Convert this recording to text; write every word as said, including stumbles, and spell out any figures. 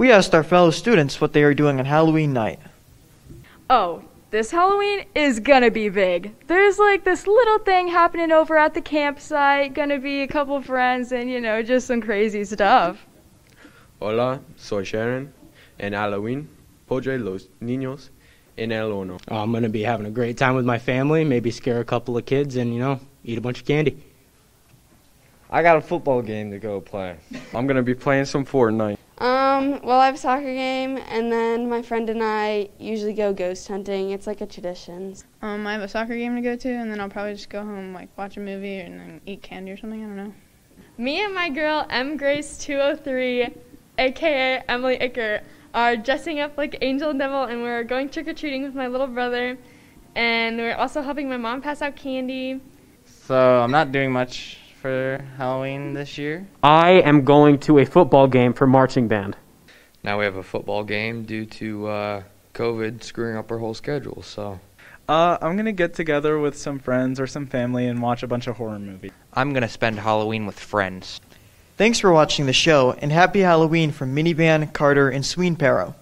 We asked our fellow students what they are doing on Halloween night. Oh, this Halloween is gonna be big. There's like this little thing happening over at the campsite, gonna be a couple friends and, you know, just some crazy stuff. Hola, soy Sharon. En Halloween, podré los niños en el horno. Oh, I'm going to be having a great time with my family, maybe scare a couple of kids and, you know, eat a bunch of candy. I got a football game to go play. I'm going to be playing some Fortnite. Um, well, I have a soccer game, and then my friend and I usually go ghost hunting. It's like a tradition. Um, I have a soccer game to go to, and then I'll probably just go home, like, watch a movie and then eat candy or something. I don't know. Me and my girl, M Grace two oh three, a k a. Emily Icker, are dressing up like Angel and Devil, and we're going trick-or-treating with my little brother, and we're also helping my mom pass out candy. So I'm not doing much for Halloween this year. I am going to a football game for marching band. Now we have a football game due to uh, COVID screwing up our whole schedule, so. Uh, I'm going to get together with some friends or some family and watch a bunch of horror movies. I'm going to spend Halloween with friends. Thanks for watching the show, and happy Halloween from Minivan, Carter, and Sweenparrow.